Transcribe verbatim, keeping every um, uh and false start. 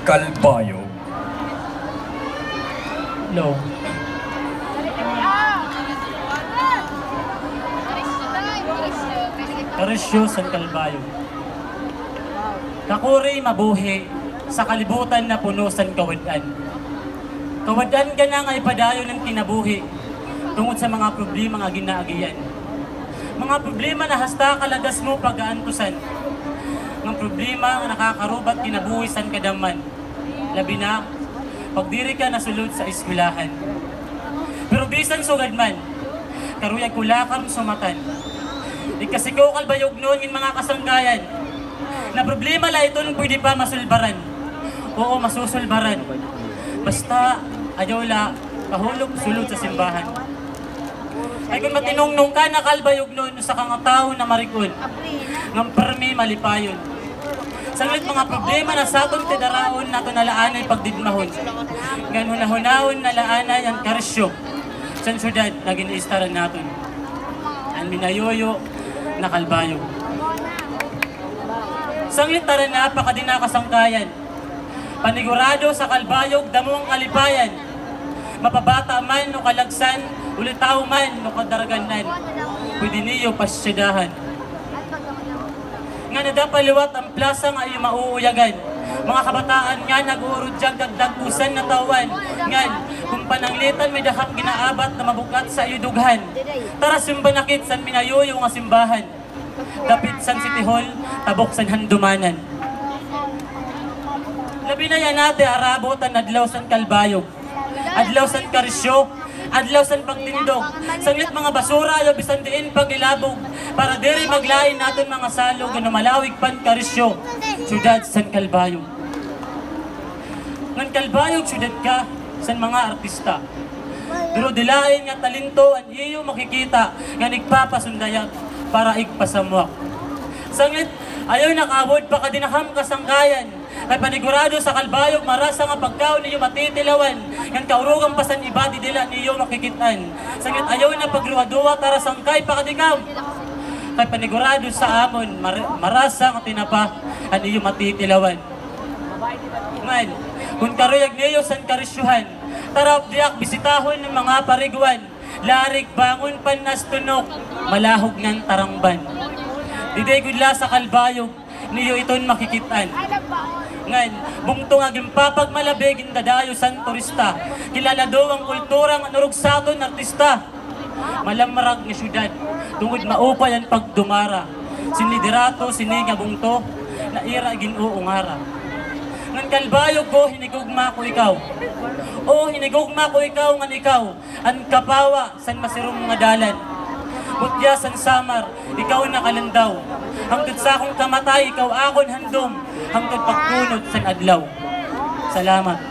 Calbayog. No. Karisyo San Calbayog. Kakuri mabuhi sa kalibutan na puno san kawadan. Kawadan ka na nga ipadayo ng kinabuhi tungod sa mga problema nga ginaagiyan. Mga problema na hasta kalagas mo pag-aantusan. Mga problema nga nakakarubat kinabuhi san kadaman. Labi na, pagdiri ka nasulod sa eskwelahan. Pero bisan sugad man, karuyag kulakam sumatan. Ikasikaw kalbayog noon yung mga kasangkayan. Na problema la ito pwede pa masulbaran. Oo, masusulbaran. Basta, ayaw la, kahulog sulod sa simbahan. Ay kung matinungnong ka na kalbayog noon sa kang tao na marikon, ng permi malipayon. Sanglit mga problema na sa atong tidaraon nato nalaanay pagdidmahon. Ngan hunahunahon nalaanay ang karisyo sa syudad na giniistaran naton. Ang minayoyo na kalbayog. Sanglit tara na pakadinakasangkayan. Panigurado sa kalbayog damong kalipayan. Mapabata man no kalagsan, ulitaw man no kadaraganan. Pwede niyo pasyadahan. Nga nadapaliwat ang plasa nga iyo mauuyagan. Mga kabataan nga nag-uurudyag dagdagusan na tawan. Ngan, kung pananglitan may dahang ginaabat na mabuklat sa iyo dughan. Tara simbanakit san minayoyo nga simbahan. Dapit san City Hall, tabok san handumanan. Labi na yan natin arabotan adlaw san Calbayog. Adlaw san Karisyo, adlaw san pagtindog. Sanglit mga basura ayo bisan diin pagilabog. Para diri maglain naton mga salog nga malawig pan Karisyo. Syudad san Calbayog. Ngan Calbayog syudad ka san mga artista. Pero dilain nga talento an iyo makikita nga nagpapasundayag para igpasamwak. Sanglit ayaw nakabod pa kadinaham kasangkayan. Kay panigurado sa Calbayog marasa nga pagkaon niyo matitilawan. Ngan kaurugang pasan ibadi dila niyo makikitan. Sanglit ayaw na pagluwa-duwa tara sangkay pa kadikaw. Kay panigurado sa amon mar marasa nga tinapa an iyo matitilawan. Ngan kung karuyag niyo san karisyuhan, tara diak bisitahon ng mga pariguan. Larik bangon panas tunok, malahog ng tarangban. Diday gudla sa Calbayog, niyo iton makikitan. Ngan, bungto nga gimpapag malabig indadayo san turista. Kilala do ang kultura nga nurugsaton artista. Malamarag nga syudad, tungod maupay ang pagdumara. Sinidirato, sininga bungto, na ira ginuungara. Ngan Calbayog ko, hinigugma ko ikaw. O hinigugma ko ikaw ngan ikaw, ang kapawa san masirong nga dalan. Butya san samar, ikaw na kalandaw. Hangtod sa akong kamatay, ikaw akon handom. Hangtod pagtunod san adlaw. Salamat.